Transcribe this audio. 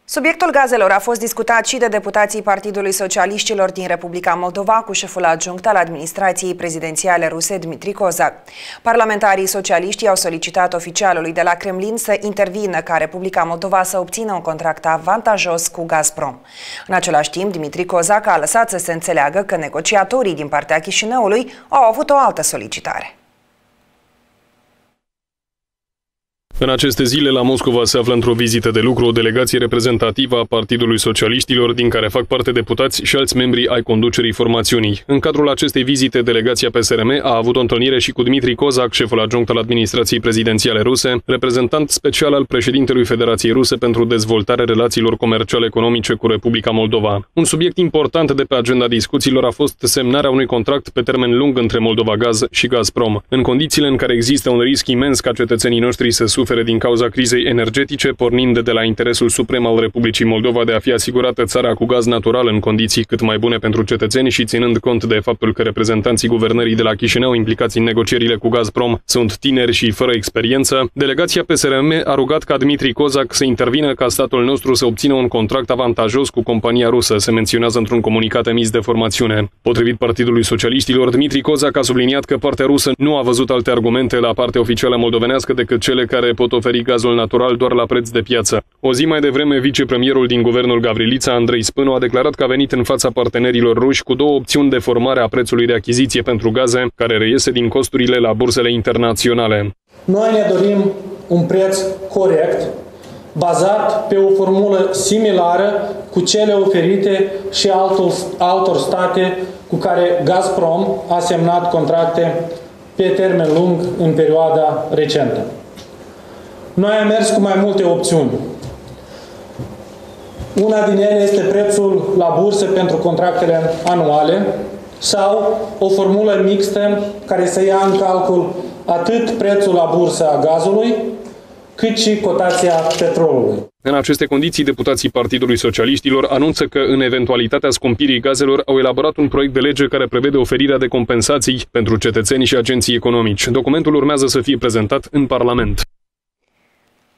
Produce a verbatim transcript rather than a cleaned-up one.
Subiectul gazelor a fost discutat și de deputații Partidului Socialiștilor din Republica Moldova cu șeful adjunct al administrației prezidențiale ruse, Dmitri Kozak. Parlamentarii socialiști au solicitat oficialului de la Kremlin să intervină ca Republica Moldova să obțină un contract avantajos cu Gazprom. În același timp, Dmitri Kozak a lăsat să se înțeleagă că negociatorii din partea Chișinăului au avut o altă solicitare. În aceste zile, la Moscova se află într-o vizită de lucru o delegație reprezentativă a Partidului Socialiștilor, din care fac parte deputați și alți membri ai conducerii formațiunii. În cadrul acestei vizite, delegația P S R M a avut o întâlnire și cu Dmitri Kozak, șeful adjunct al administrației prezidențiale ruse, reprezentant special al președintelui Federației Ruse pentru dezvoltarea relațiilor comerciale economice cu Republica Moldova. Un subiect important de pe agenda discuțiilor a fost semnarea unui contract pe termen lung între Moldova Gaz și Gazprom. În condițiile în care există un risc imens ca cetățenii noștri să sufere din cauza crizei energetice, pornind de la interesul suprem al Republicii Moldova de a fi asigurată țara cu gaz natural în condiții cât mai bune pentru cetățeni și ținând cont de faptul că reprezentanții guvernării de la Chișinău implicați în negocierile cu Gazprom sunt tineri și fără experiență, delegația P S R M a rugat ca Dmitri Kozak să intervină ca statul nostru să obțină un contract avantajos cu compania rusă, se menționează într-un comunicat emis de formațiune. Potrivit Partidului Socialiștilor, Dmitri Kozak a subliniat că partea rusă nu a văzut alte argumente la partea oficială moldovenească decât cele care pot oferi gazul natural doar la preț de piață. O zi mai devreme, vicepremierul din guvernul Gavrilița, Andrei Spânu, a declarat că a venit în fața partenerilor ruși cu două opțiuni de formare a prețului de achiziție pentru gaze, care reiese din costurile la bursele internaționale. Noi ne dorim un preț corect, bazat pe o formulă similară cu cele oferite și altor, altor state cu care Gazprom a semnat contracte pe termen lung în perioada recentă. Noi am mers cu mai multe opțiuni. Una din ele este prețul la bursă pentru contractele anuale sau o formulă mixtă care să ia în calcul atât prețul la bursă a gazului, cât și cotația petrolului. În aceste condiții, deputații Partidului Socialiștilor anunță că, în eventualitatea scumpirii gazelor, au elaborat un proiect de lege care prevede oferirea de compensații pentru cetățeni și agenții economici. Documentul urmează să fie prezentat în Parlament.